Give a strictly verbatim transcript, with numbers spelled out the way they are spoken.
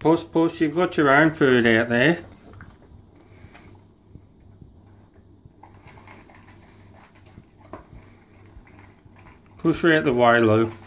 PussPuss, you've got your own food out there. Push her out the way, Lou.